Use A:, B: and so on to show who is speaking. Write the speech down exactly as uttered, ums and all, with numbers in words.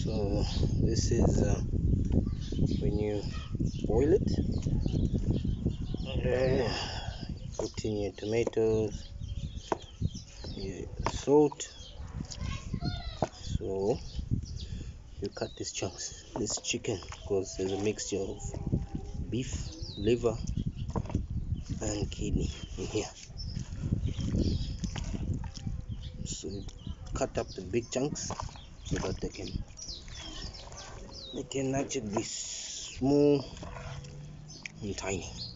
A: So this is uh, when you boil it, uh, put in your tomatoes, your salt. So you cut these chunks, this chicken, because there's a mixture of beef, liver and kidney in here. So cut up the big chunks so that they can they can actually be small and tiny.